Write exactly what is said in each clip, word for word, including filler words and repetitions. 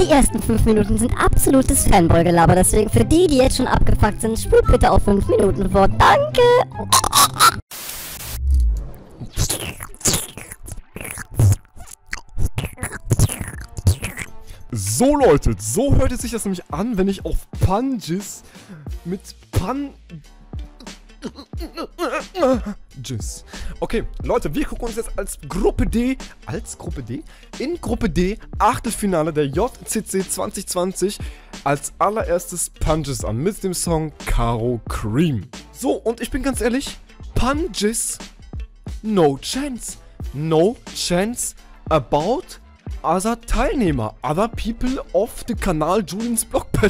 Die ersten fünf Minuten sind absolutes Fanboy-Gelaber, deswegen für die, die jetzt schon abgefuckt sind, spult bitte auf fünf Minuten vor. Danke! So Leute, so hört es sich das nämlich an, wenn ich auf Punches mit Pan... Tschüss. Okay, Leute, wir gucken uns jetzt als Gruppe D, als Gruppe D, in Gruppe D, Achtelfinale der J C C zwanzig zwanzig als allererstes Punches an mit dem Song Caro Cream. So, und ich bin ganz ehrlich, Punches, no chance. No chance about other Teilnehmer, other people of the Kanal Julians Blockpad.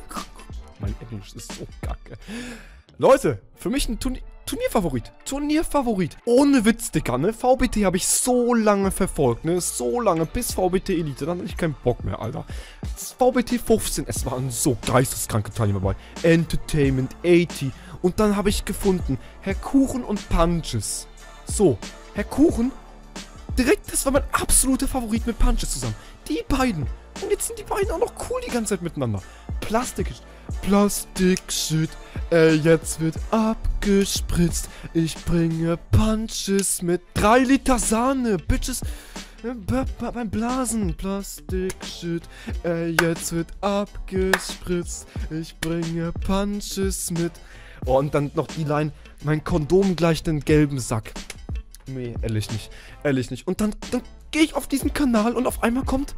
Mein Englisch ist so kacke. Leute, für mich ein Turnier Turnierfavorit. Turnierfavorit. Ohne Witz, Digga, ne? V B T habe ich so lange verfolgt, ne? So lange, bis V B T Elite. Dann hatte ich keinen Bock mehr, Alter. Das V B T fünfzehn, es waren so geisteskranke Teilnehmer dabei. Entertainment, achtzig. Und dann habe ich gefunden, Herr Kuchen und Punches. So, Herr Kuchen, direkt, das war mein absoluter Favorit mit Punches zusammen. Die beiden. Und jetzt sind die beiden auch noch cool die ganze Zeit miteinander. Plastik, Plastik-Shit. Ey, jetzt wird abgespritzt. Ich bringe Punches mit drei Liter Sahne. Bitches. Beim Blasen. Plastik-Shit. Ey, jetzt wird abgespritzt. Ich bringe Punches mit. Oh, und dann noch die Line. Mein Kondom gleicht den gelben Sack. Nee, ehrlich nicht. Ehrlich nicht. Und dann, dann gehe ich auf diesen Kanal und auf einmal kommt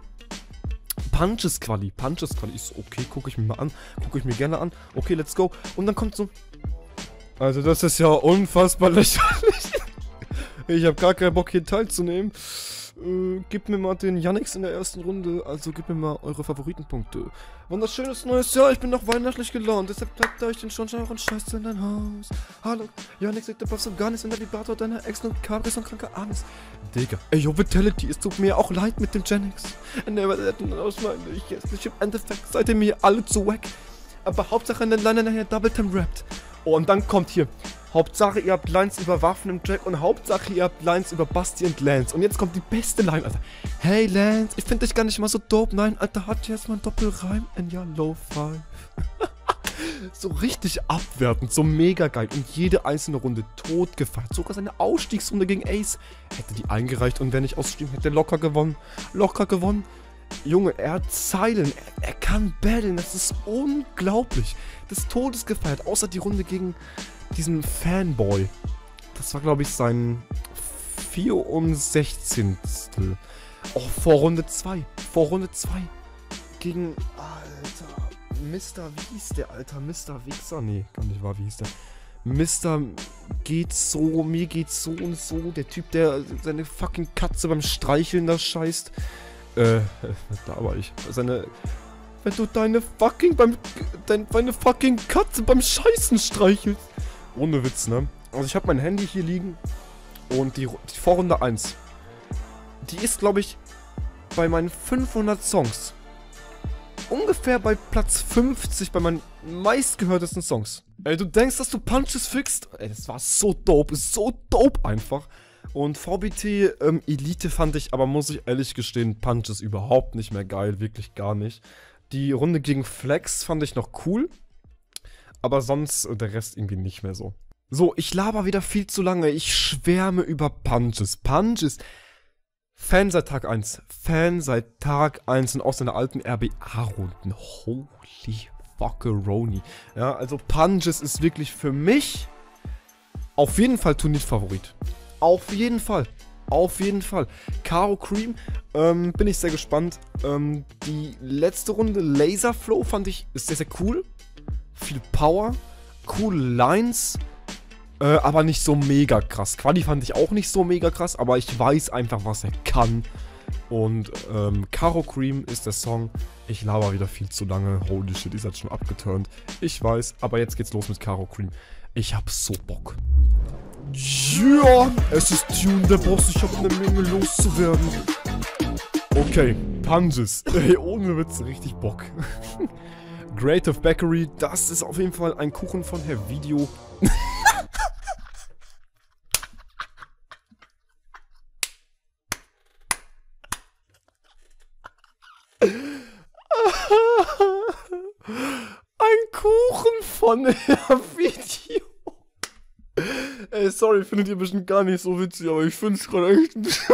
Punches Quali. Punches Quali. Ich so, okay, gucke ich mir mal an. Gucke ich mir gerne an. Okay, let's go. Und dann kommt so. Also, das ist ja unfassbar lächerlich. Ich habe gar keinen Bock, hier teilzunehmen. Äh, gib mir mal den Yannix in der ersten Runde. Also, gib mir mal eure Favoritenpunkte. Wunderschönes neues Jahr. Ich bin noch weihnachtlich gelaunt. Deshalb bleibt euch den Schornstein und scheißt in dein Haus. Hallo. Yannix, ich darf so gar nichts in der Vibrator deiner Ex und Kabris und kranker Amis. Digga. Ey, yo, Vitality. Es tut mir auch leid mit dem Jennix. Never let me aus meinem Ich jetzt im Endeffekt seid ihr mir alle zu wack. Aber Hauptsache in der Line nachher Double Time rappt. Oh, und dann kommt hier. Hauptsache, ihr habt Lines über Waffen im Track und Hauptsache, ihr habt Lines über Basti und Lance. Und jetzt kommt die beste Line, Alter. Hey Lance, ich finde dich gar nicht mal so dope. Nein, Alter, hat jetzt mal ein Doppelreim in your low five. So richtig abwertend, so mega geil. Und jede einzelne Runde tot gefeiert. Sogar seine Ausstiegsrunde gegen Ace hätte die eingereicht und wer nicht ausstieg, hätte locker gewonnen. Locker gewonnen. Junge, er hat Zeilen, er, er kann battlen, das ist unglaublich. Des Todes gefeiert, außer die Runde gegen diesen Fanboy. Das war, glaube ich, sein vierundsechzigstel Oh, vor Runde zwei. Vor Runde zwei. Gegen, Alter, Mister, wie hieß der, Alter? Mister Wichser? Nee, gar nicht wahr, wie hieß der? Mister geht so, mir geht so und so. Der Typ, der seine fucking Katze beim Streicheln da scheißt. Äh, da war ich. Seine... Wenn du deine fucking beim... Dein, deine fucking Katze beim Scheißen streichelst. Ohne Witz, ne? Also ich habe mein Handy hier liegen. Und die, die Vorrunde eins. Die ist, glaube ich, bei meinen fünfhundert Songs. Ungefähr bei Platz fünfzig bei meinen meistgehörtesten Songs. Ey, du denkst, dass du Punches fixst? Ey, das war so dope. Ist so dope einfach. Und V B T ähm, Elite fand ich, aber muss ich ehrlich gestehen, Punches überhaupt nicht mehr geil. Wirklich gar nicht. Die Runde gegen Flex fand ich noch cool. Aber sonst äh, der Rest irgendwie nicht mehr so. So, ich laber wieder viel zu lange. Ich schwärme über Punches. Punches. Fan seit Tag eins. Fan seit Tag eins und aus seiner alten R B A-Runden. Holy fuckeroni. Ja, also Punches ist wirklich für mich auf jeden Fall Turnierfavorit. Auf jeden Fall. Auf jeden Fall. Caro Cream, ähm, bin ich sehr gespannt. Ähm, die letzte Runde, Laser Flow, fand ich ist sehr, sehr cool. Viel Power, coole Lines, äh, aber nicht so mega krass. Quali fand ich auch nicht so mega krass, aber ich weiß einfach, was er kann. Und ähm, Caro Cream ist der Song. Ich laber wieder viel zu lange. Holy shit, ihr seid schon abgeturnt. Ich weiß, aber jetzt geht's los mit Caro Cream. Ich hab so Bock. Ja, es ist Tune der Boss. Ich hab eine Menge loszuwerden. Okay, Punches. Ey, ohne Witz, richtig Bock. Great of Bakery, das ist auf jeden Fall ein Kuchen von Herr Video. von der Video. Ey, sorry, findet ihr bestimmt gar nicht so witzig, aber ich find's gerade echt ein bisschen...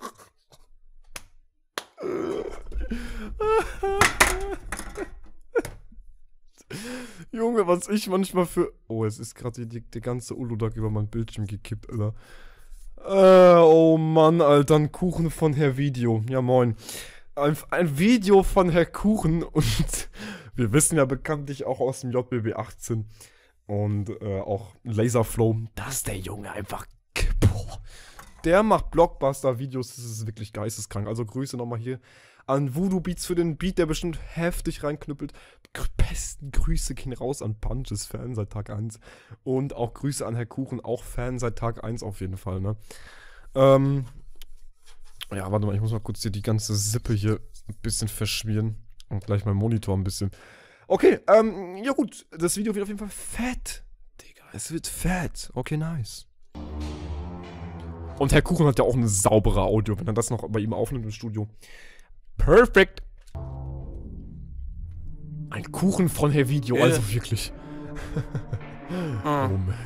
Junge, was ich manchmal für... Oh, es ist gerade die, die ganze Uludag über mein Bildschirm gekippt, Alter. Äh, oh Mann, Alter, ein Kuchen von Herr Video. Ja, moin. Ein, ein Video von Herr Kuchen und wir wissen ja bekanntlich auch aus dem J B B achtzehn und äh, auch Laserflow, dass der Junge einfach... Boah, der macht Blockbuster-Videos, das ist wirklich geisteskrank. Also Grüße nochmal hier an Voodoo Beats für den Beat, der bestimmt heftig reinknüppelt. Besten Grüße gehen raus an Punches, Fan seit Tag eins. Und auch Grüße an Herr Kuchen, auch Fan seit Tag eins auf jeden Fall, ne? Ähm, ja, warte mal, ich muss mal kurz hier die ganze Sippe hier ein bisschen verschmieren. Und gleich meinen Monitor ein bisschen. Okay, ähm, ja gut, das Video wird auf jeden Fall fett. Digga, es wird fett. Okay, nice. Und Herr Kuchen hat ja auch eine saubere Audio, wenn er das noch bei ihm aufnimmt im Studio. Perfekt. Ein Kuchen von Herr Video, äh. also wirklich. ah. Oh man.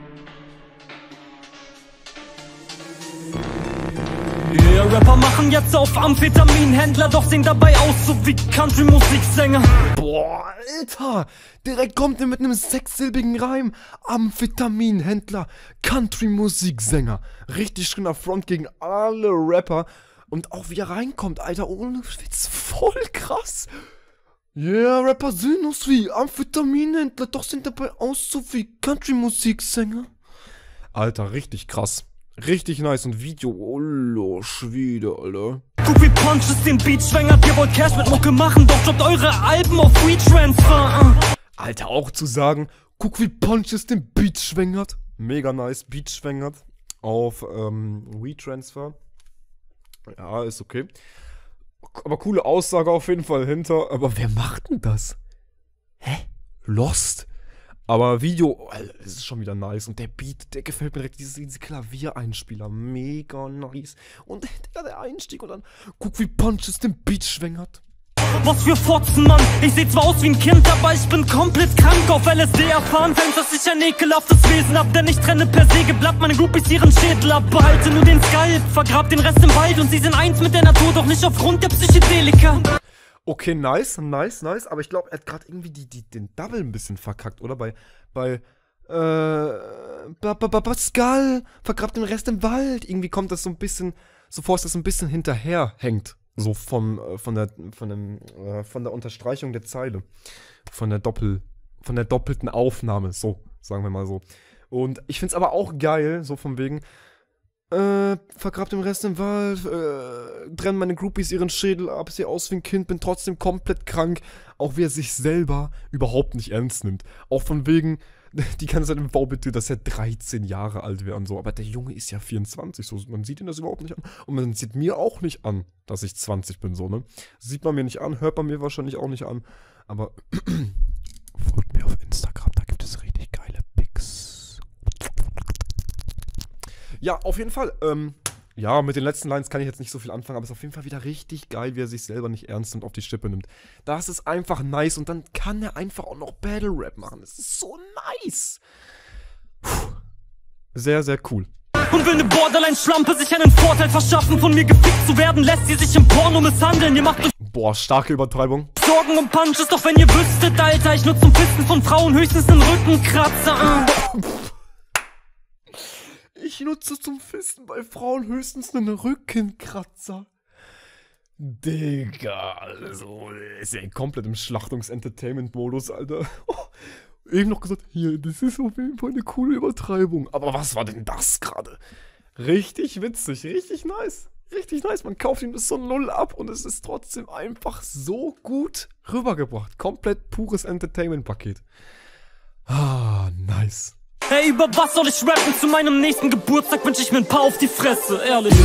Yeah, Rapper machen jetzt auf Amphetaminhändler, doch sehen dabei aus so wie Country-Musiksänger. Boah, Alter, direkt kommt er mit einem sechssilbigen Reim. Amphetaminhändler, Country-Musiksänger. Richtig schöner Front gegen alle Rapper. Und auch wie er reinkommt, Alter, ohne Witz, voll krass. Yeah, Rapper sind aus wie Amphetaminhändler, doch sind dabei aus so wie Country-Musiksänger. Alter, richtig krass. Richtig nice und Video, oh Schwede, Alter. Guck wie Punches den Beat schwängert, ihr wollt Cash mit Mucke machen, doch droppt eure Alben auf WeTransfer. Alter, auch zu sagen, guck wie Punches den Beat schwängert. Mega nice, Beat schwängert auf ähm, WeTransfer. Ja, ist okay. Aber coole Aussage auf jeden Fall hinter. Aber wer macht denn das? Hä? Lost? Aber Video, Alter, das ist schon wieder nice. Und der Beat, der gefällt mir direkt. Diese, diese Klaviereinspieler, mega nice. Und der, der Einstieg und dann, guck wie Punches den Beat schwängert. Was für Fotzen, Mann. Ich seh zwar aus wie ein Kind, aber ich bin komplett krank. Auf L S D erfahren, fängt, dass ich ein ekelhaftes Wesen hab. Denn ich trenne per se geblatt meine Groupies ihren Schädel ab. Behalte nur den Skalp, vergrab den Rest im Wald. Und sie sind eins mit der Natur, doch nicht aufgrund der Psychedelika. Okay, nice, nice, nice. Aber ich glaube, er hat gerade irgendwie die, die, den Double ein bisschen verkackt, oder? Bei, bei, äh, Pascal, vergrabt den Rest im Wald. Irgendwie kommt das so ein bisschen, so vor, dass das ein bisschen hinterher hängt. So vom, äh, von der, von dem, äh, von der Unterstreichung der Zeile. Von der Doppel, von der doppelten Aufnahme, so, sagen wir mal so. Und ich find's aber auch geil, so von wegen, Äh, vergrabt den Rest im Wald, äh, trennen meine Groupies ihren Schädel ab, sehe aus wie ein Kind, bin trotzdem komplett krank. Auch wie er sich selber überhaupt nicht ernst nimmt. Auch von wegen, die ganze Zeit im V-Bitte, dass er dreizehn Jahre alt wäre und so. Aber der Junge ist ja vierundzwanzig, so. Man sieht ihn das überhaupt nicht an. Und man sieht mir auch nicht an, dass ich zwanzig bin, so, ne? Sieht man mir nicht an, hört man mir wahrscheinlich auch nicht an. Aber folgt mir auf Instagram, da gibt es richtig geile Pics. Ja, auf jeden Fall. Ähm, ja, mit den letzten Lines kann ich jetzt nicht so viel anfangen, aber es ist auf jeden Fall wieder richtig geil, wie er sich selber nicht ernst nimmt, auf die Schippe nimmt. Das ist einfach nice und dann kann er einfach auch noch Battle Rap machen. Das ist so nice. Puh. Sehr, sehr cool. Und will ne Borderline-Schlampe sich einen Vorteil verschaffen, von mir gefickt zu werden, lässt sie sich im Porno misshandeln. Ihr macht euch Boah, starke Übertreibung. Sorgen um Punches, doch wenn ihr wüsstet, Alter, ich nutze zum Fisten von Frauen höchstens einen Rückenkratzer. Ich nutze zum Fisten bei Frauen höchstens einen Rückenkratzer. Digga, also, ist ja komplett im Schlachtungs-Entertainment-Modus, Alter. Oh, eben noch gesagt, hier, das ist auf jeden Fall eine coole Übertreibung. Aber was war denn das gerade? Richtig witzig, richtig nice. Richtig nice, man kauft ihm das so null ab und es ist trotzdem einfach so gut rübergebracht. Komplett pures Entertainment-Paket. Ah, nice. Hey, über was soll ich rappen? Zu meinem nächsten Geburtstag wünsch ich mir ein paar auf die Fresse, ehrlich.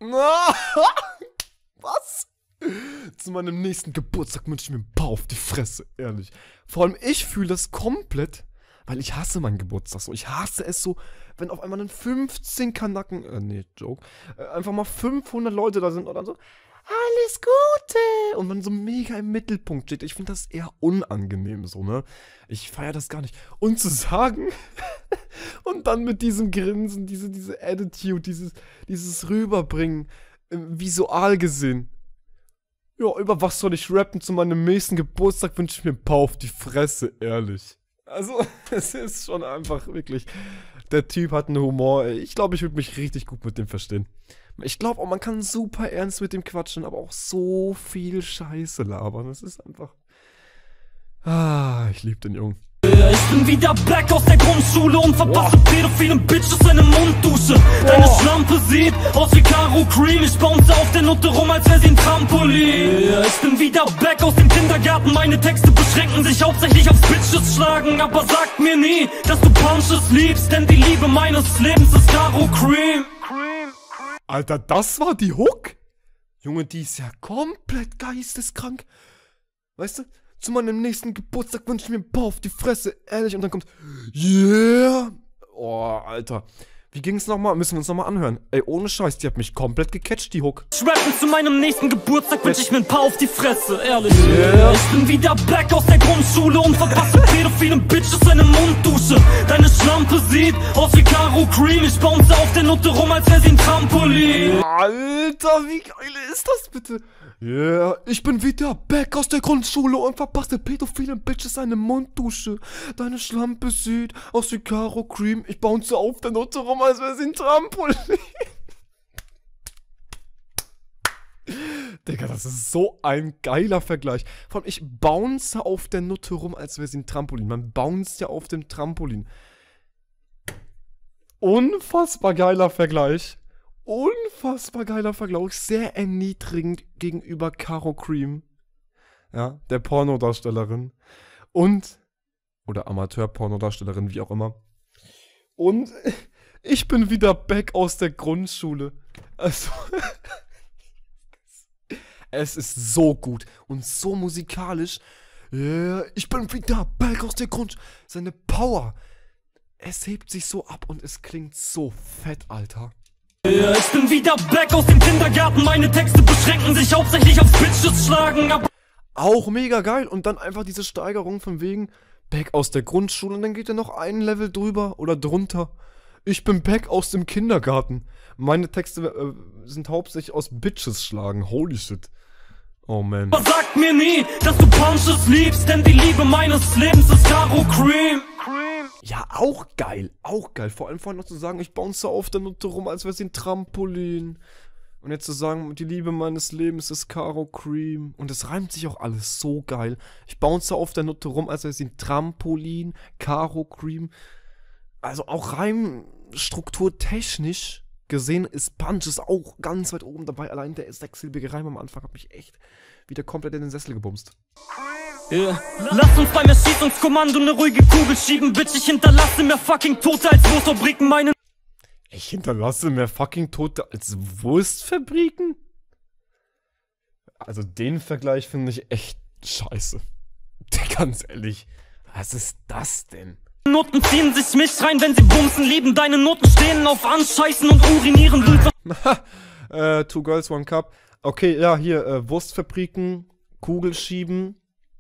Was? Zu meinem nächsten Geburtstag wünsch ich mir ein paar auf die Fresse, ehrlich. Vor allem ich fühle das komplett, weil ich hasse meinen Geburtstag so. Ich hasse es so, wenn auf einmal ein fünfzehn Kanacken, äh, nee, Joke, äh, einfach mal fünfhundert Leute da sind oder so. alles Gute. Und man so mega im Mittelpunkt steht. Ich finde das eher unangenehm so, ne? Ich feiere das gar nicht. Und zu sagen, und dann mit diesem Grinsen, diese, diese Attitude, dieses, dieses Rüberbringen, äh, visual gesehen. Ja, über was soll ich rappen? Zu meinem nächsten Geburtstag wünsche ich mir ein paar auf die Fresse, ehrlich. Also, es ist schon einfach wirklich, der Typ hat einen Humor, ey. Ich glaube, ich würde mich richtig gut mit dem verstehen. Ich glaube auch, man kann super ernst mit dem quatschen, aber auch so viel Scheiße labern. Das ist einfach... Ah, ich liebe den Jungen. Ich bin wieder back aus der Grundschule und verpasse pädophilen Bitches eine Munddusche. Deine Schlampe sieht aus wie Caro Cream. Ich bounce auf der Nutte rum, als wär sie ein Trampolin. Ich bin wieder back aus dem Kindergarten. Meine Texte beschränken sich hauptsächlich aufs Bitches schlagen. Aber sag mir nie, dass du Punches liebst, denn die Liebe meines Lebens ist Caro Cream. Alter, das war die Hook? Junge, die ist ja komplett geisteskrank. Weißt du? Zu meinem nächsten Geburtstag wünsche ich mir ein paar auf die Fresse, ehrlich. Und dann kommt, yeah. Oh, Alter. Wie ging's nochmal? Müssen wir uns nochmal anhören. Ey, ohne Scheiß, die hat mich komplett gecatcht, die Hook. Rappen zu meinem nächsten Geburtstag wünsche ich mir ein paar auf die Fresse, ehrlich. Yeah. Ich bin wieder back aus der Grundschule und verpasse pädophilen Bitches eine Munddusche. Deine Schlampe sieht aus wie Caro Cream. Ich bounce auf der Nutte rum, als wär sie ein Trampolin. Alter, wie geil ist das bitte? Yeah, ich bin wieder back aus der Grundschule und verpasse pädophilen Bitches eine Munddusche. Deine Schlampe sieht aus wie Caro Cream. Ich bounce auf der Nutte rum, als wäre sie ein Trampolin. Digga, das ist so ein geiler Vergleich. Vor allem, ich bounce auf der Nutte rum, als wäre sie ein Trampolin. Man bounced ja auf dem Trampolin. Unfassbar geiler Vergleich. Unfassbar geiler Vergleich, sehr erniedrigend gegenüber Caro Cream, ja, der Pornodarstellerin und, oder Amateur-Pornodarstellerin, wie auch immer. Und ich bin wieder back aus der Grundschule. Also, es ist so gut und so musikalisch. Yeah, ich bin wieder back aus der Grundschule. Seine Power, es hebt sich so ab und es klingt so fett, Alter. Ich bin wieder back aus dem Kindergarten. Meine Texte beschränken sich hauptsächlich aufs Bitches schlagen. Aber auch mega geil. Und dann einfach diese Steigerung von wegen back aus der Grundschule. Und dann geht er noch ein Level drüber oder drunter. Ich bin back aus dem Kindergarten. Meine Texte äh, sind hauptsächlich aus Bitches schlagen. Holy shit. Oh man. Aber sag mir nie, dass du Punches liebst, denn die Liebe meines Lebens ist Caro Cream. Ja, auch geil, auch geil. Vor allem vorhin noch zu sagen, ich bounce auf der Nutte rum, als wäre sie ein Trampolin. Und jetzt zu sagen, die Liebe meines Lebens ist Caro Cream. Und es reimt sich auch alles so geil. Ich bounce auf der Nutte rum, als wäre sie ein Trampolin, Caro Cream. Also auch reimstrukturtechnisch gesehen ist Punches auch ganz weit oben dabei. Allein der sechssilbige Reim am Anfang hat mich echt wieder komplett in den Sessel gebumst. Yeah. Lass uns beim Erschießungskommando eine ruhige Kugel schieben, Bitch. Ich hinterlasse mehr fucking Tote als Wurstfabriken. Meine Ich hinterlasse mehr fucking Tote als Wurstfabriken? Also den Vergleich finde ich echt scheiße. Ganz ehrlich, was ist das denn? Noten ziehen sich mich rein, wenn sie bumsen lieben. Deine Noten stehen auf Anscheißen und urinieren. äh, Two Girls, One Cup. Okay, ja, hier, äh, Wurstfabriken, Kugelschieben.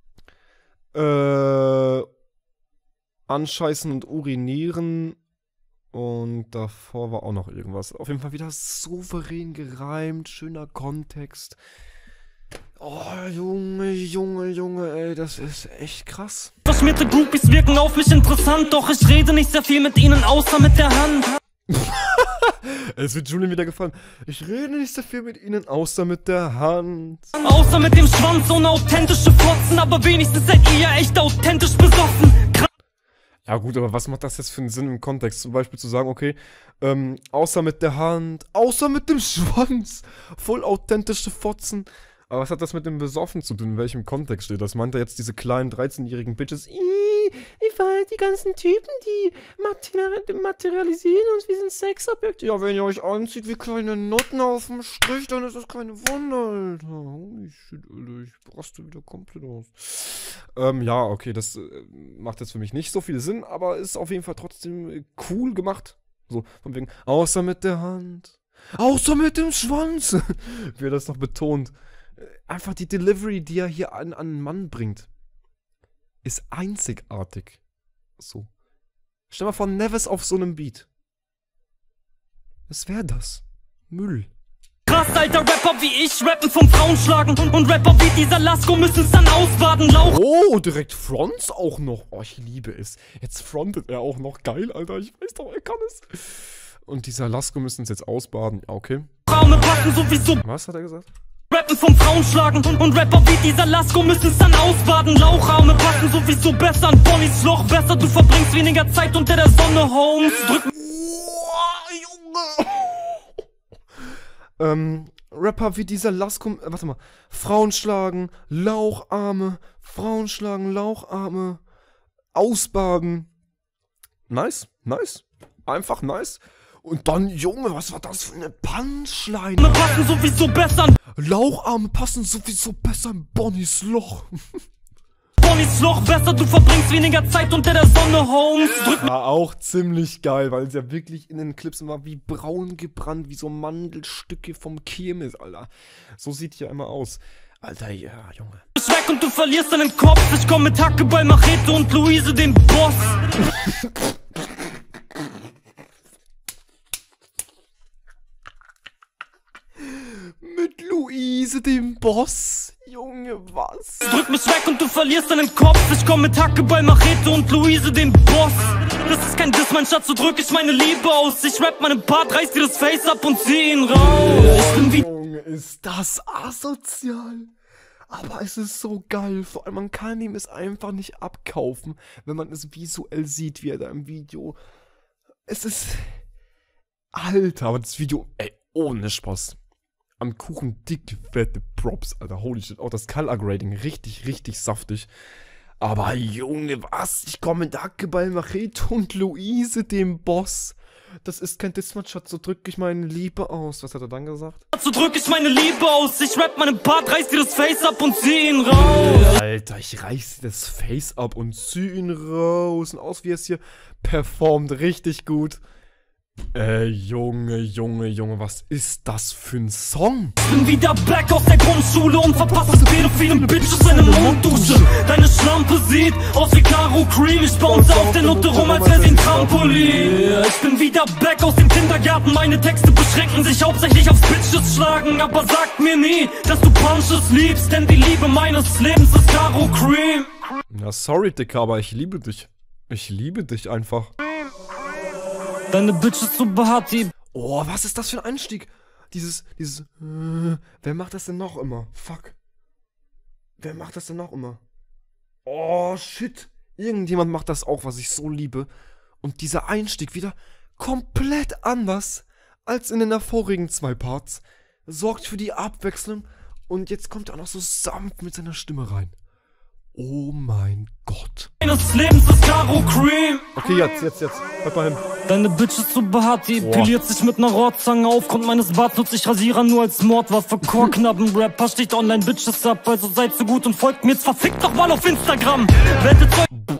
Äh, anscheißen und urinieren. Und davor war auch noch irgendwas. Auf jeden Fall wieder souverän gereimt, schöner Kontext. Oh, Junge, Junge, Junge, ey, das ist echt krass. Verschmierte Groupies wirken auf mich interessant, doch ich rede nicht sehr viel mit ihnen, außer mit der Hand. Es wird Julian wieder gefallen. Ich rede nicht so viel mit ihnen, außer mit der Hand. Außer mit dem Schwanz, ohne authentische Fotzen, aber wenigstens seid ihr ja echt authentisch besoffen. Ja gut, aber was macht das jetzt für einen Sinn im Kontext? Zum Beispiel zu sagen, okay, ähm, außer mit der Hand, außer mit dem Schwanz, voll authentische Fotzen. Aber was hat das mit dem Besoffen zu tun? In welchem Kontext steht das? Meint er jetzt diese kleinen dreizehnjährigen Bitches? Ich weiß, die ganzen Typen, die materi materialisieren uns wie sind Sexobjekte. Ja, wenn ihr euch anzieht wie kleine Nutten auf dem Strich, dann ist das keine Wunder, Alter. Holy shit, Alter, ich raste wieder komplett aus. Ähm, ja, okay, das äh, macht jetzt für mich nicht so viel Sinn, aber ist auf jeden Fall trotzdem äh, cool gemacht. So, von wegen, außer mit der Hand. Außer mit dem Schwanz. Wie er das noch betont. Einfach die Delivery, die er hier an, an einen Mann bringt, ist einzigartig. So. Stell mal vor, Neves auf so einem Beat. Was wäre das? Müll. Krass, alter Rapper wie ich rappen vom Frauen schlagen. Und Rapper wie dieser Lasko müssen's dann ausbaden. Lauch. Oh, direkt Fronts auch noch. Oh, ich liebe es. Jetzt frontet er auch noch. Geil, Alter. Ich weiß doch, er kann es. Und dieser Lasko müssen es jetzt ausbaden. Ja, okay. Raume passen sowieso. Was hat er gesagt? Rappen vom Frauen schlagen. Und, und Rapper wie dieser Lasko müssen's dann ausbaden. Lauchraume passen sowieso besser an Bonnys Loch. Besser, du verbringst weniger Zeit unter der Sonne, Holmes. Drück. Oh, Junge. Ähm, Rapper wie dieser Lasko, äh, warte mal, Frauen schlagen, Laucharme, Frauen schlagen, Laucharme, ausbaden. Nice, nice, einfach nice. Und dann, Junge, was war das für eine Punchline? Passen sowieso besser. Laucharme passen sowieso besser in Bonnys Loch. Bonnys Loch besser, du verbringst weniger Zeit unter der Sonne, Holmes. Drück. War auch ziemlich geil, weil es ja wirklich in den Clips immer wie braun gebrannt, wie so Mandelstücke vom Kirmes, Alter. So sieht ja immer aus. Alter, ja, Junge. Bist weg und du verlierst deinen Kopf. Ich komm mit Hackeball, Machete und Luise, dem Boss. Mit Luise, dem Boss. Junge, was? Drück mich weg und du verlierst deinen Kopf. Ich komm mit Hackeball, Machete und Luise, dem Boss. Das ist kein Diss, mein Schatz, so drück ich meine Liebe aus. Ich rap meinen Part, reiß dir das Face ab und zieh ihn raus. Ich bin wie... Junge, ist das asozial. Aber es ist so geil. Vor allem, man kann ihm es einfach nicht abkaufen, wenn man es visuell sieht, wie er da im Video... Es ist... Alter, aber das Video... Ey, ohne Spaß. Am Kuchen dick fette Props, Alter. Holy shit. Auch das Color Grading richtig, richtig saftig. Aber Junge, was? Ich komme mit Hackeball, Machete und Luise, dem Boss. Das ist kein Dismatch-Schatz, so drück ich meine Liebe aus. Was hat er dann gesagt? So drück ich meine Liebe aus. Ich rap meinen Part, reiß dir das Face ab und zieh ihn raus. Alter, ich reiß dir das Face ab und zieh ihn raus. Und aus wie es hier performt. Richtig gut. Äh, Junge, Junge, Junge, was ist das für ein Song? Ich bin wieder back aus der Grundschule und verpasse pädophilen Bitches eine Monddusche. Deine Schlampe sieht aus wie Caro Cream. Ich bounce auf der Nutte rum, als wär sie ein Trampolin. Ich bin wieder back aus dem Kindergarten. Meine Texte beschränken sich hauptsächlich aufs Bitches schlagen. Aber sag mir nie, dass du Punches liebst, denn die Liebe meines Lebens ist Caro Cream. Ja, sorry, Dicker, aber ich liebe dich. Ich liebe dich einfach. Deine Bitch ist so behaart, die... Oh, was ist das für ein Einstieg? Dieses, dieses, äh, wer macht das denn noch immer? Fuck. Wer macht das denn noch immer? Oh, shit. Irgendjemand macht das auch, was ich so liebe. Und dieser Einstieg wieder komplett anders als in den vorigen zwei Parts. Sorgt für die Abwechslung. Und jetzt kommt er auch noch so sanft mit seiner Stimme rein. Oh mein Gott. Meines Lebens ist Caro Cream. Okay, jetzt, jetzt, jetzt. Hört mal hin. Deine Bitch ist so behaart, die piliert sich mit ner Rohrzange. Aufgrund meines Barts nutze ich Rasierer nur als Mordwaffe. Chorknappen-Rapper sticht online Bitches ab. Also seid so gut und folgt mir jetzt verfickt doch mal auf Instagram. Wettet euch... Boah,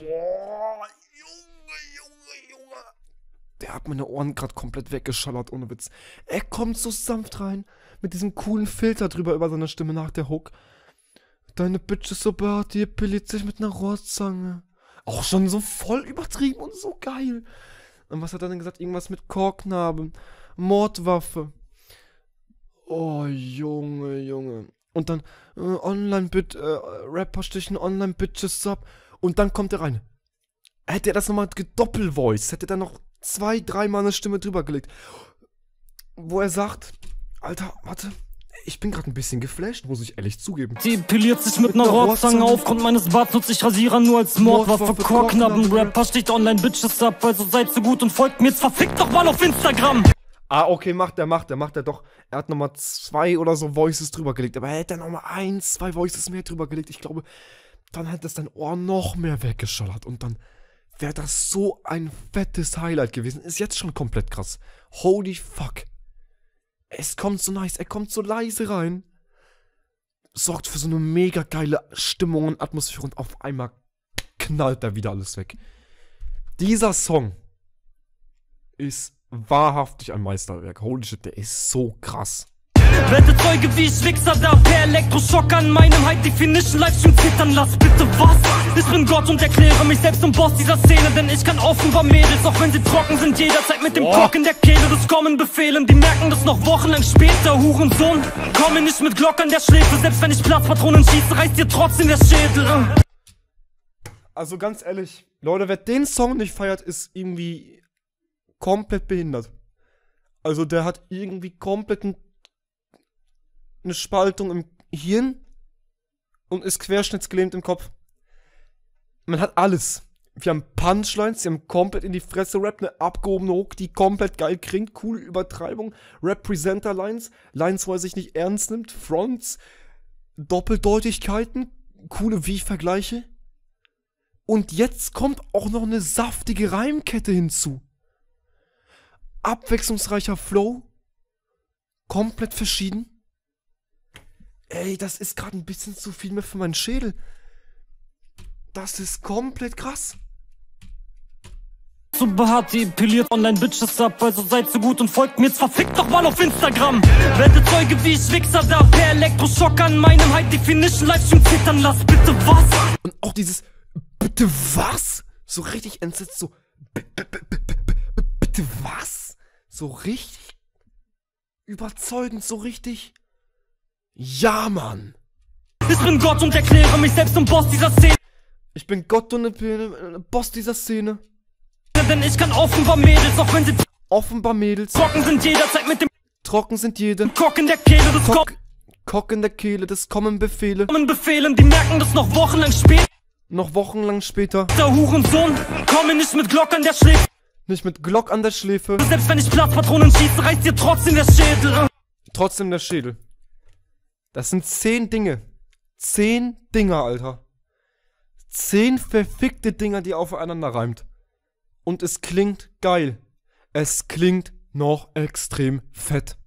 Junge, Junge, Junge. Der hat meine Ohren gerade komplett weggeschallert, ohne Witz. Er kommt so sanft rein, mit diesem coolen Filter drüber über seine Stimme nach der Hook. Deine Bitch ist so behaart, die piliert sich mit einer Rohrzange. Auch schon so voll übertrieben und so geil. Und was hat er denn gesagt? Irgendwas mit Chorknaben, Mordwaffe. Oh, Junge, Junge. Und dann, äh, Online-Bit, äh, Rapper stichen Online-Bitches ab. Und dann kommt er rein. Hätte er das nochmal gedoppelvoiced, hätte er noch zwei, dreimal eine Stimme drüber gelegt. Wo er sagt, Alter, warte. Ich bin gerade ein bisschen geflasht, muss ich ehrlich zugeben. Die piliert sich mit, mit ner Rohrzange. Aufgrund meines Barts nutze ich Rasierer nur als Mordwaffe. Chorknappen-Rapper sticht online Bitches ab. Also seid so gut und folgt mir jetzt verfickt doch mal auf Instagram. Ah, okay, macht er, macht er, macht er doch. Er hat nochmal zwei oder so Voices drüber gelegt. Aber er hätte nochmal ein, zwei Voices mehr drüber gelegt. Ich glaube, dann hätte es dein Ohr noch mehr weggeschallert. Und dann wäre das so ein fettes Highlight gewesen. Ist jetzt schon komplett krass. Holy fuck. Es kommt so nice, er kommt so leise rein. Sorgt für so eine mega geile Stimmung und Atmosphäre und auf einmal knallt da wieder alles weg. Dieser Song ist wahrhaftig ein Meisterwerk. Holy shit, der ist so krass. Wette Zeuge, wie ich Wichser da per Elektroschock an meinem High Definition Livestream zittern lass. Bitte was? Ich bin Gott und erkläre mich selbst zum Boss dieser Szene, denn ich kann offenbar Mädels, auch wenn sie trocken sind, jederzeit mit dem Block in der Kehle. Das kommen Befehlen, die merken das noch wochenlang später. Hurensohn, komme nicht mit Glock an der Schläfe, selbst wenn ich Platzpatronen schieße, reißt dir trotzdem der Schädel. Also ganz ehrlich, Leute, wer den Song nicht feiert, ist irgendwie komplett behindert. Also der hat irgendwie komplett ein eine Spaltung im Hirn und ist querschnittsgelähmt im Kopf. Man hat alles. Wir haben Punchlines, die haben komplett in die Fresse Rap, eine abgehobene Hook, die komplett geil klingt, coole Übertreibung, Representer-Lines, Lines, wo er sich nicht ernst nimmt, Fronts, Doppeldeutigkeiten, coole Wie-Vergleiche. Und jetzt kommt auch noch eine saftige Reimkette hinzu. Abwechslungsreicher Flow, komplett verschieden. Ey, das ist gerade ein bisschen zu viel mehr für meinen Schädel. Das ist komplett krass. So behaart, die piliert Online-Bitches ab, also seid so gut und folgt mir jetzt verfickt doch mal auf Instagram. Wette Zeuge, wie ich Wichser da per Elektroschock an meinem High Definition Livestream zittern lass. Bitte was? Und auch dieses bitte was? So richtig entsetzt, so bitte was? So richtig überzeugend, so richtig. Ja, Mann! Ich bin Gott und erkläre mich selbst zum Boss dieser Szene. Ich bin Gott und äh, Boss dieser Szene. Denn ich kann offenbar Mädels, auch wenn sie offenbar Mädels trocken sind, jederzeit mit dem trocken sind jede Kock in der Kehle, das Kock, Kock in der Kehle, das kommen Befehle. Kommen Befehlen, die merken das noch wochenlang später. Noch wochenlang später. Der Hurensohn, komme nicht mit Glock an der Schläfe. Nicht mit Glock an der Schläfe. Selbst wenn ich Platzpatronen schieße, reißt dir trotzdem der Schädel. Trotzdem der Schädel. Das sind zehn Dinge. Zehn Dinger, Alter. Zehn verfickte Dinger, die aufeinander reimt. Und es klingt geil. Es klingt noch extrem fett.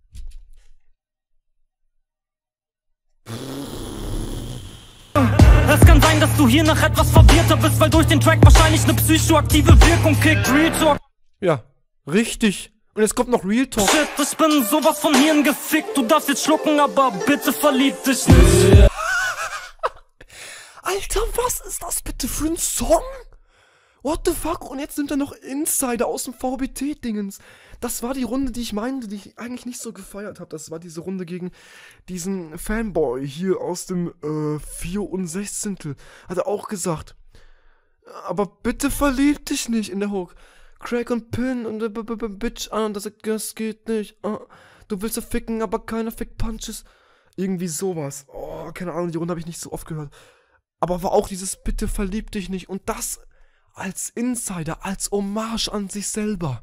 Es kann sein, dass du hier nach etwas verwirrter bist, weil durch den Track wahrscheinlich eine psychoaktive Wirkung kickt. Real Talk. Ja, richtig. Und jetzt kommt noch Real Talk. Shit, ich bin sowas von Hirn gefickt. Du darfst jetzt schlucken, aber bitte verlieb dich nicht. Alter, was ist das bitte für ein Song? What the fuck? Und jetzt nimmt er noch Insider aus dem V B T-Dingens. Das war die Runde, die ich meinte, die ich eigentlich nicht so gefeiert habe. Das war diese Runde gegen diesen Fanboy hier aus dem äh, vierundsechzigstel Hat er auch gesagt. Aber bitte verlieb dich nicht in der Hook. Crack und Pin und äh, b -b -b Bitch an. Das, das geht nicht. Uh, du willst ja ficken, aber keine Fick-Punches. Irgendwie sowas. Oh, keine Ahnung, die Runde habe ich nicht so oft gehört. Aber war auch dieses bitte verlieb dich nicht. Und das als Insider, als Hommage an sich selber.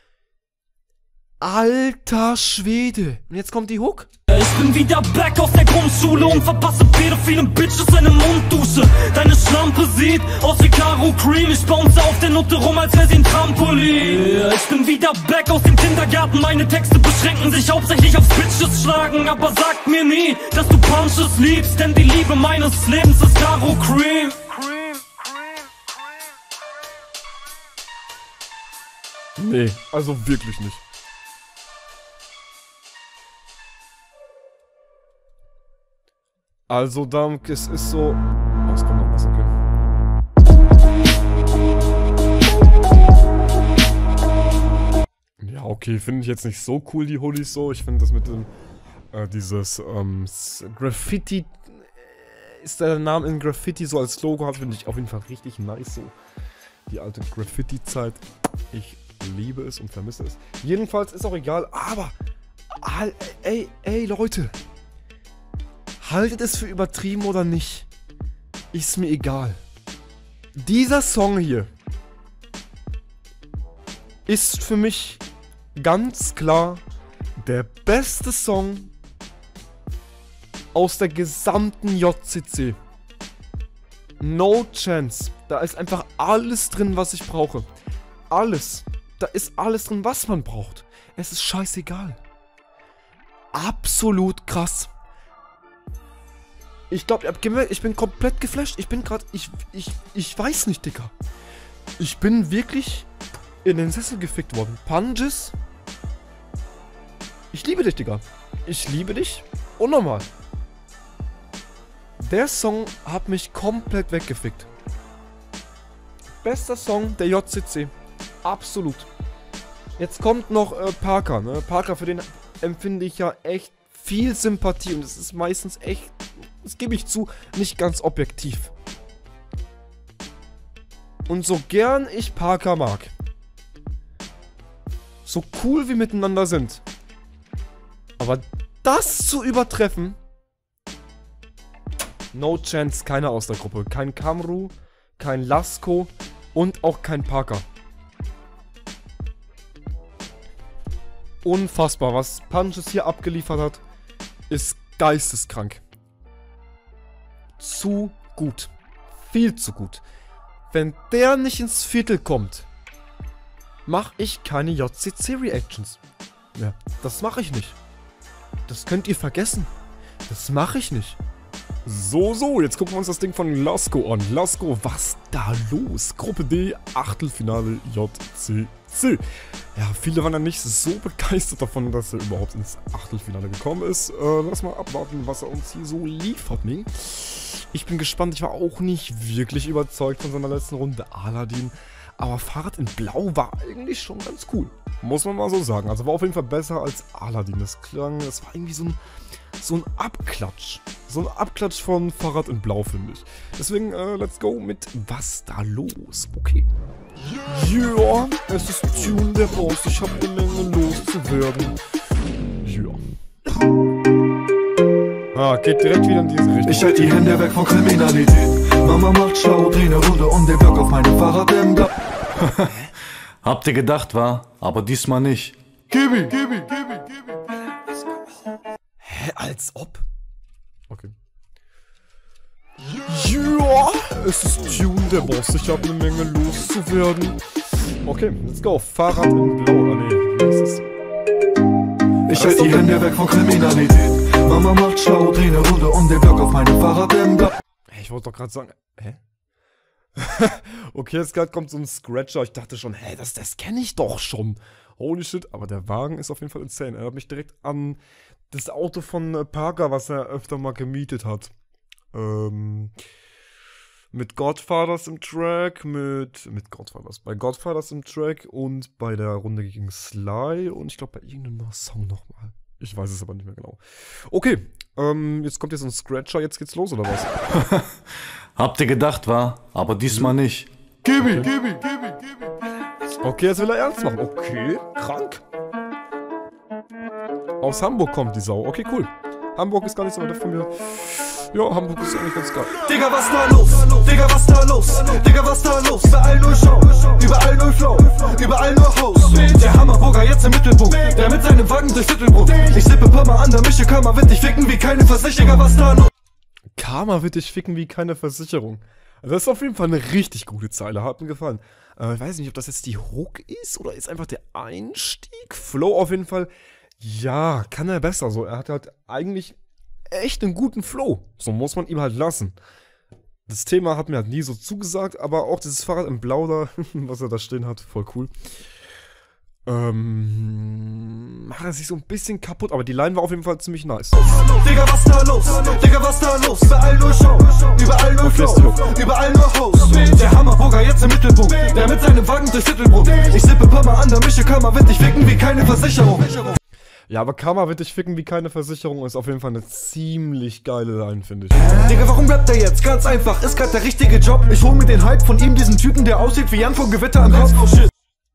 Alter Schwede. Und jetzt kommt die Hook. Ich bin wieder back aus der Grundschule und verpasse pädophilen Bitches eine Munddusche. Deine Schlampe sieht aus wie Karo Cream. Ich bounce auf der Nutte rum, als wäre sie ein Trampolin. Ich bin wieder back aus dem Kindergarten. Meine Texte beschränken sich hauptsächlich aufs Bitches schlagen. Aber sag mir nie, dass du Punches liebst, denn die Liebe meines Lebens ist Karo Cream. Nee, also wirklich nicht. Also, dann, es ist so... Oh, es kommt noch was, okay. Ja, okay, finde ich jetzt nicht so cool, die Hoodies so. Ich finde das mit dem... Äh, dieses, ähm... Graffiti... Ist der Name in Graffiti so als Logo hat, finde ich auf jeden Fall richtig nice so. Die alte Graffiti-Zeit. Ich liebe es und vermisse es. Jedenfalls ist auch egal, aber... Ey, ey, Leute... Haltet es für übertrieben oder nicht, ist mir egal. Dieser Song hier ist für mich ganz klar der beste Song aus der gesamten J C C. No chance. Da ist einfach alles drin, was ich brauche. Alles. Da ist alles drin, was man braucht. Es ist scheißegal. Absolut krass. Ich glaube, ihr habt gemerkt, ich bin komplett geflasht. Ich bin gerade, ich, ich, ich weiß nicht, Digga. Ich bin wirklich in den Sessel gefickt worden. Punches. Ich liebe dich, Digga. Ich liebe dich. Unnormal. Der Song hat mich komplett weggefickt. Bester Song der J C C. Absolut. Jetzt kommt noch äh, Parker, ne? Parker, für den empfinde ich ja echt viel Sympathie. Und es ist meistens echt, das gebe ich zu, nicht ganz objektiv. Und so gern ich Parker mag, so cool wir miteinander sind, aber das zu übertreffen, no chance, keiner aus der Gruppe. Kein Kamru, kein Lasko und auch kein Parker. Unfassbar, was Punches hier abgeliefert hat, ist geisteskrank. Zu gut. Viel zu gut. Wenn der nicht ins Viertel kommt, mache ich keine J C C-Reactions. Ja, das mache ich nicht. Das könnt ihr vergessen. Das mache ich nicht. So, so, jetzt gucken wir uns das Ding von Lasko an. Lasko, was da los? Gruppe D, Achtelfinale J C C. Ja, viele waren ja nicht so begeistert davon, dass er überhaupt ins Achtelfinale gekommen ist. Äh, lass mal abwarten, was er uns hier so liefert, ne? Ich bin gespannt, ich war auch nicht wirklich überzeugt von seiner letzten Runde, Aladdin. Aber Fahrrad in Blau war eigentlich schon ganz cool. Muss man mal so sagen. Also war auf jeden Fall besser als Aladdin. Das klang, das war irgendwie so ein, so ein Abklatsch. So ein Abklatsch von Fahrrad in Blau, finde ich. Deswegen, äh, let's go mit Was da los? Okay. Ja, es ist Tune der Boss. Ich hab eine Menge loszuwerden. Ja. Ah, geht direkt wieder in diese Richtung. Ich halt die Hände weg von Kriminalität. Mama macht schlau, dreh ne Runde um den Block auf meinem Fahrrad im Blau. Habt ihr gedacht, war? Aber diesmal nicht. Gibi, gibi, gibi, gibi. Hä, als ob? Okay. Ja, es ist Tune der Boss. Ich hab eine Menge loszuwerden. Okay, let's go. Fahrrad in Blau. Ah, nee, wie ist es? Ich halt die Hände weg von Kriminalität. Mama macht schlau, dreh ne Runde um den Block auf meinem Fahrrad im Blau. Hey, ich wollte doch gerade sagen, hä? Okay, jetzt gerade kommt so ein Scratcher. Ich dachte schon, hä, das, das kenne ich doch schon. Holy shit, aber der Wagen ist auf jeden Fall insane. Er hat mich direkt an das Auto von äh, Parker, was er öfter mal gemietet hat. Ähm, mit Godfathers im Track, mit, mit Godfathers, bei Godfathers im Track und bei der Runde gegen Sly und ich glaube bei irgendeinem Song nochmal. Ich weiß es aber nicht mehr genau. Okay, ähm, jetzt kommt jetzt ein Scratcher, jetzt geht's los, oder was? Habt ihr gedacht, war? Aber diesmal nicht. Gibi, gibi, gibi, gibi. Okay, jetzt will er ernst machen. Okay, krank. Aus Hamburg kommt die Sau. Okay, cool. Hamburg ist gar nicht so weit von mir. Ja, Hamburg ist eigentlich ganz geil. Digga, was da los? Digga, was da los? Digga, was da los? Überall nur Show, überall nur Flow, überall nur Host. Der Hammerburger jetzt im Mittelpunkt, der mit seinem Wagen durch Viertelbruch. Ich sippe Pommer an der Mische, Karma wird dich ficken wie keine Versicherer, was da los? Karma wird dich ficken wie keine Versicherung. Das ist auf jeden Fall eine richtig gute Zeile, hat mir gefallen. Äh, ich weiß nicht, ob das jetzt die Hook ist oder ist einfach der Einstieg. Flow auf jeden Fall, ja, kann er besser. So, er hat halt eigentlich echt einen guten Flow. So muss man ihm halt lassen. Das Thema hat mir halt nie so zugesagt, aber auch dieses Fahrrad im Blau da, was er da stehen hat, voll cool. Ähm, macht er sich so ein bisschen kaputt, aber die Line war auf jeden Fall ziemlich nice. Digga, was da los? Digga, was da los? Überall nur Show, überall nur Flow, überall nur Host. Der Hammerburger jetzt im Mittelpunkt, der mit seinem Wagen durch Viertelbruch. Ich sippe Pommer an der Mische, Karma wird dich ficken wie keine Versicherung. Ja, aber Karma wird dich ficken wie keine Versicherung ist auf jeden Fall eine ziemlich geile Line, finde ich. Digga, warum bleibt er jetzt? Ganz einfach, ist grad der richtige Job. Ich hol mir den Hype von ihm, diesen Typen, der aussieht wie Jan von Gewitter am Haus. Oh shit.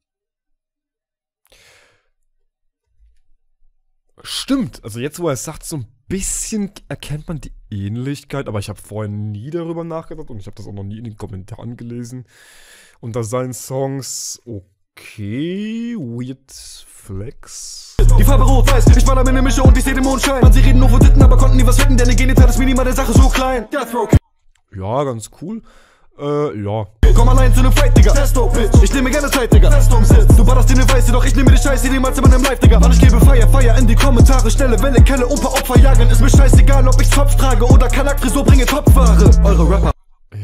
Stimmt, also jetzt, wo er es sagt, so ein bisschen erkennt man die Ähnlichkeit, aber ich habe vorher nie darüber nachgedacht und ich habe das auch noch nie in den Kommentaren gelesen. Unter seinen Songs, okay, Weird Flex. Die Farbe rot-weiß, ich war da mit ne Mische und ich seh den Mondschein. Man, sie reden nur von Titten, aber konnten nie was finden, denn die Genital ist minimal der Sache so klein. Ja, ganz cool. Äh, ja. Komm allein zu nem Fight, Digga. Testo, Bitch. Ich nehme gerne Zeit, Digga. Testo im Sitz. Du ballerst dir ne Weiße, doch ich nehme die Scheiße niemals in meinem Live, Digga. Und ich gebe Feier, Feier in die Kommentare. Stelle Welle, Kelle, ein paar Opfer jagen. Ist mir scheißegal, ob ich Zopf trage oder Kanakfrisur bringe Topfware. Eure Rapper. Ja,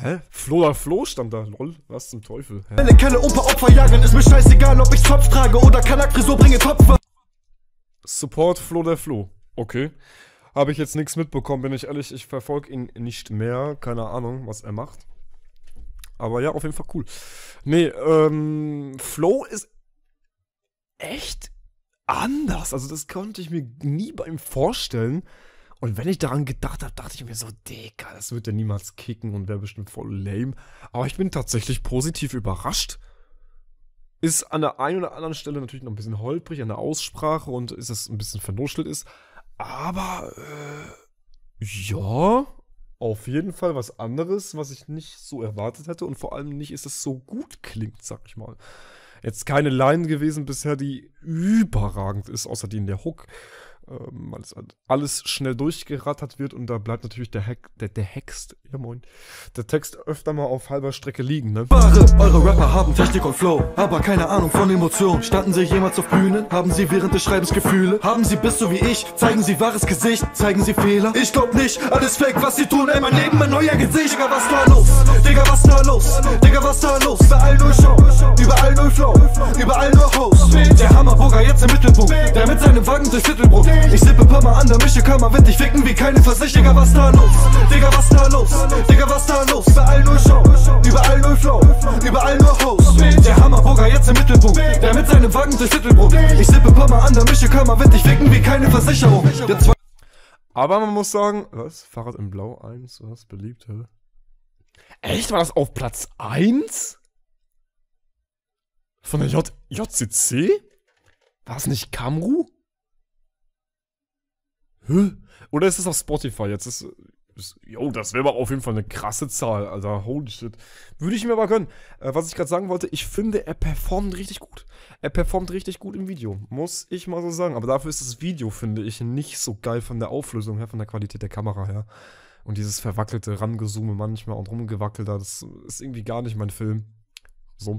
Hä? Flo da Flo stand da. Lol, was zum Teufel? Hä? Eine Kelle und paar Opfer jagen, ist mir scheißegal, ob ich Topf trage oder Kanak-Frisur bringe Topf. Support Flo der Flo. Okay. Habe ich jetzt nichts mitbekommen, bin ich ehrlich. Ich verfolge ihn nicht mehr. Keine Ahnung, was er macht. Aber ja, auf jeden Fall cool. Nee, ähm, Flo ist echt anders. Also das konnte ich mir nie bei ihm vorstellen. Und wenn ich daran gedacht habe, dachte ich mir so, Digga, das wird ja niemals kicken und wäre bestimmt voll lame. Aber ich bin tatsächlich positiv überrascht. Ist an der einen oder anderen Stelle natürlich noch ein bisschen holprig an der Aussprache und ist es ein bisschen vernuschelt ist. Aber, äh, ja, auf jeden Fall was anderes, was ich nicht so erwartet hätte. Und vor allem nicht, ist es so gut klingt, sag ich mal. Jetzt keine Line gewesen bisher, die überragend ist, außer die in der Hook. Ähm, weil es alles schnell durchgerattert wird und da bleibt natürlich der Hex, der, der Hext, ja moin, der Text öfter mal auf halber Strecke liegen, ne? Eure Rapper haben Technik und Flow, aber keine Ahnung von Emotionen. Standen sie jemals auf Bühnen? Haben sie während des Schreibens Gefühle? Haben sie bist so wie ich? Zeigen sie wahres Gesicht? Zeigen sie Fehler? Ich glaub nicht, alles fake, was sie tun, ey, mein Leben, mein neuer Gesicht. Digga, was da los? Digga, was da los? Digga, was da los? Überall nur Show, überall nur Flow, überall nur Host. Der Hammerburger jetzt im Mittelpunkt, der mit seinem Wagen durch Viertelbruch. Ich sippe Pammer an der Mische, kann man wird dich ficken wie keine Versicherung. Was da los? Digga, was da los? Digga, was da los? Überall nur Show, überall nur Flow, überall nur Host. Der Hammerburger jetzt im Mittelpunkt, der mit seinem Wagen durch Viertelbruch. Ich sippe Pammer an der Mische, kann man wird dich ficken wie keine Versicherung. Aber man muss sagen, was? Fahrrad in Blau eins, was? Beliebt, hä? Echt? War das auf Platz eins? Von der J JCC? War es nicht Kamru? Hä? Oder ist es auf Spotify? Jetzt ist. ist jo, das wäre aber auf jeden Fall eine krasse Zahl, Alter. Holy shit. Würde ich mir aber gönnen. Äh, was ich gerade sagen wollte, ich finde, er performt richtig gut. Er performt richtig gut im Video. Muss ich mal so sagen. Aber dafür ist das Video, finde ich, nicht so geil von der Auflösung her, von der Qualität der Kamera her. Und dieses verwackelte Rangezoome manchmal und rumgewackelt, das ist irgendwie gar nicht mein Film. So.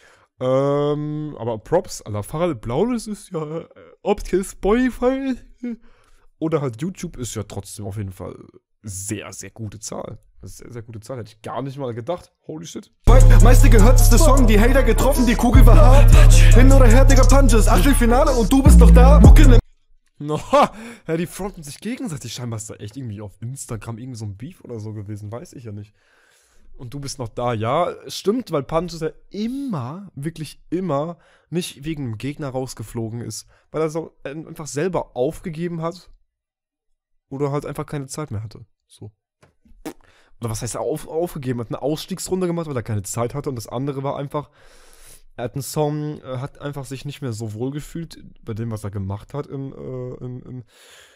Ähm, aber Props, Alter. Fahrrad Blau, das ist ja, äh, ob es Spotify oder halt YouTube ist ja trotzdem auf jeden Fall sehr, sehr gute Zahl. Das ist sehr, sehr gute Zahl. Hätte ich gar nicht mal gedacht. Holy shit. Meiste gehörteste Song, die Hater getroffen, die Kugel war hart. Hin oder her, Digga, Punches, Achtelfinale und du bist doch da. Mucke No, ja, die fronten sich gegenseitig. Scheinbar ist da echt irgendwie auf Instagram irgendwie so ein Beef oder so gewesen. Weiß ich ja nicht. Und du bist noch da. Ja, stimmt, weil Punches ja immer, wirklich immer, nicht wegen einem Gegner rausgeflogen ist. Weil er so einfach selber aufgegeben hat. Oder halt einfach keine Zeit mehr hatte. So. Oder was heißt er auf, aufgegeben? Hat eine Ausstiegsrunde gemacht, weil er keine Zeit hatte. Und das andere war einfach, er hat einen Song, äh, hat einfach sich nicht mehr so wohl gefühlt bei dem, was er gemacht hat im, äh, im, im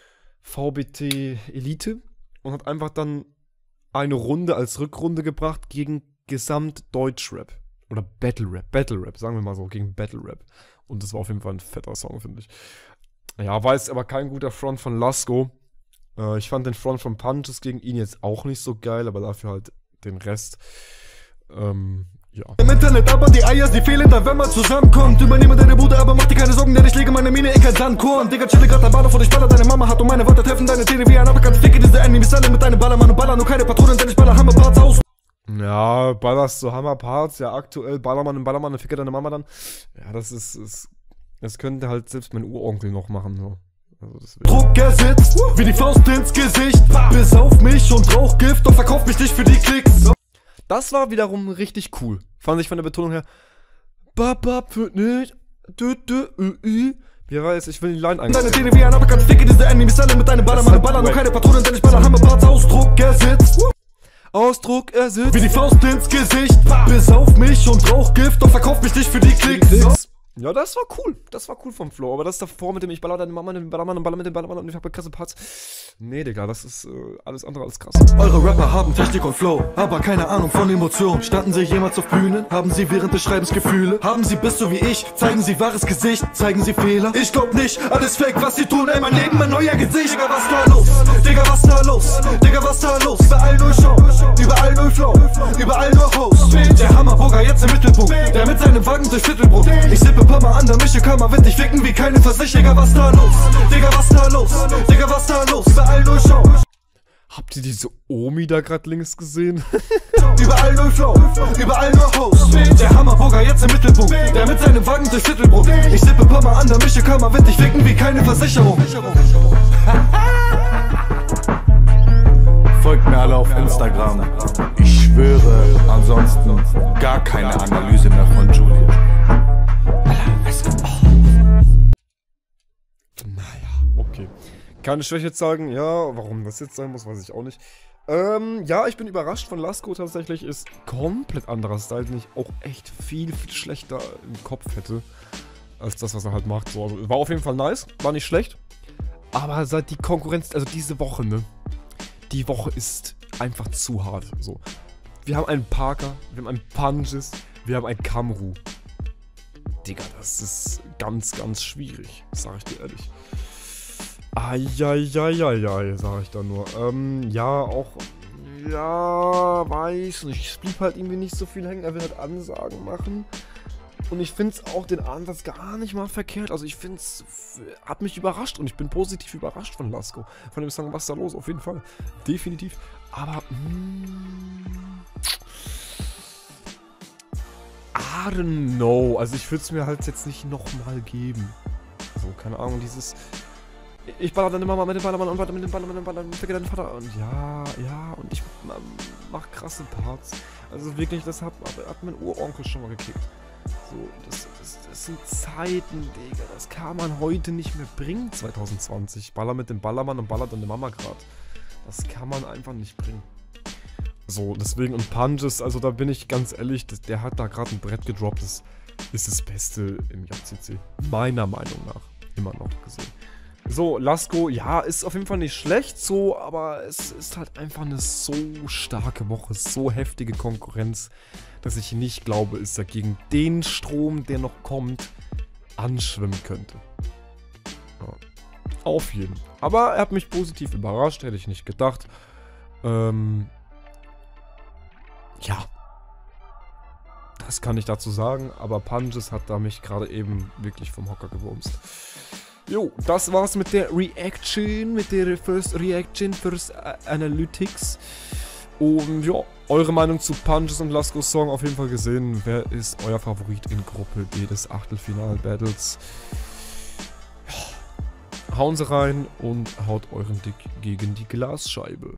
V B T Elite. Und hat einfach dann eine Runde als Rückrunde gebracht gegen Gesamt-Deutschrap. Oder Battle-Rap. Battle-Rap, sagen wir mal so, gegen Battle-Rap. Und das war auf jeden Fall ein fetter Song, finde ich. Ja, war jetzt aber kein guter Front von Lasko. Ich fand den Front von Punches gegen ihn jetzt auch nicht so geil, aber dafür halt den Rest, ähm, ja. Im Internet, aber die Eier, sie fehlen dann, wenn man zusammenkommt. Übernehme deine Bude, aber mach dir keine Sorgen, denn ich lege meine Mine in kein Sandkorn. Digga, chille grad der Baller vor dich, baller deine Mama hat und meine Worte treffen deine Zähne wie ein Uppercut. Ficke diese Enemies alle mit deinem Ballermann und baller nur keine Patronen, denn ich baller Hammerparts aus. Ja, ballerst du Hammerparts, ja aktuell Ballermann und Ballermann und ficke deine Mama dann. Ja, das ist, ist das könnte halt selbst mein Uronkel noch machen, so. Also Druck, er sitzt wie die Faust ins Gesicht. Bis auf mich und Rauchgift, doch verkauft mich nicht für die Klicks. Das war wiederum richtig cool. Fand ich von der Betonung her. Bap, bap, für nicht. Dü, dü, ü, ü. Wie war jetzt? Ich will die Line eigentlich. Deine Zähne wie ein Uppercut, ficke diese Enemies alle mit deinem Ballermann und baller nur keine Patronen, denn ich baller Hammerparts. Ausdruck, er sitzt. Ausdruck, er sitzt. Wie die Faust ins Gesicht. Bis auf mich und Rauchgift, doch verkauft mich nicht für die Klicks. Ja, das war cool. Das war cool vom Flo. Aber das davor mit dem ich baller deine Mama, den Ballermann und baller mit dem Ballermann und ich habe krasse Parts. Nee, Digga, das ist äh, alles andere als krass. Eure Rapper haben Technik und Flow, aber keine Ahnung von Emotionen. Standen sie jemals auf Bühnen? Haben sie während des Schreibens Gefühle? Haben sie bist so wie ich? Zeigen sie wahres Gesicht? Zeigen sie Fehler? Ich glaub nicht, alles fake, was sie tun. Ey, mein Leben, mein neuer Gesicht. Digga, was da los? Digga, was da los? Digga, was da los? Überall nur Show, überall nur Flow, überall nur Host. Der Hammerburger jetzt im Mittelpunkt, der mit seinem Wagen durch Viertelbruch. Ich sippe Pammer an der Mische, kann man wird dich ficken wie keine Versicherung. Was da los? Digga, was da los? Digga, was da los? Überall nur Show. Habt ihr diese Omi da gerade links gesehen? Überall nur Flow, überall nur Host. Der Hammerburger jetzt im Mittelpunkt, der mit seinem Wagen durch Viertelbrot. Ich sippe Pommer an der Mische, kann man wird dich ficken wie keine Versicherung. Folgt mir alle auf Instagram. Ich schwöre, ansonsten gar keine Analyse mehr von Julian. Naja, okay. Keine Schwäche zeigen, ja, warum das jetzt sein muss, weiß ich auch nicht. Ähm, ja, ich bin überrascht von Lasco tatsächlich, ist komplett anderer Style, den ich auch echt viel, viel schlechter im Kopf hätte, als das, was er halt macht. So, also, war auf jeden Fall nice, war nicht schlecht, aber seit die Konkurrenz, also diese Woche, ne, die Woche ist einfach zu hart, so. Wir haben einen Parker, wir haben einen Punches, wir haben einen Kamru. Digga, das ist ganz, ganz schwierig, sag ich dir ehrlich. Eieieiei, sag ich da nur. Ähm, ja, auch, ja, weiß nicht. Es blieb halt irgendwie nicht so viel hängen. Er will halt Ansagen machen. Und ich find's auch den Ansatz gar nicht mal verkehrt. Also ich find's, hat mich überrascht und ich bin positiv überrascht von Lasco. Von dem Song, was da los, auf jeden Fall. Definitiv. Aber, mm, I don't know. Also ich würde es mir halt jetzt nicht nochmal geben. So, keine Ahnung, dieses... Ich baller deine Mama mit dem Ballermann und warte mit dem Ballermann und Ballermann, vergeh deinen Vater. Und ja, ja, und ich mach krasse Parts. Also wirklich, das hat, hat mein Uronkel schon mal gekickt. So, das, das, das sind Zeiten, Digga. Das kann man heute nicht mehr bringen, zwanzig zwanzig. Baller mit dem Ballermann und baller deine Mama grad. Das kann man einfach nicht bringen. So, deswegen, und Punches, also da bin ich ganz ehrlich, das, der hat da gerade ein Brett gedroppt. Das ist das Beste im J C C. Meiner Meinung nach. Immer noch gesehen. So, Lasco, ja, ist auf jeden Fall nicht schlecht, so, aber es ist halt einfach eine so starke Woche, so heftige Konkurrenz, dass ich nicht glaube, dass er gegen den Strom, der noch kommt, anschwimmen könnte. Ja, auf jeden. Aber er hat mich positiv überrascht, hätte ich nicht gedacht. Ähm, ja. Das kann ich dazu sagen, aber Punches hat da mich gerade eben wirklich vom Hocker gewumst. Jo, das war's mit der Reaction, mit der First Reaction, First Analytics. Und ja, eure Meinung zu Punches und Lasco's Song auf jeden Fall gesehen. Wer ist euer Favorit in Gruppe D des Achtelfinal-Battles? Ja, hauen Sie rein und haut euren Dick gegen die Glasscheibe.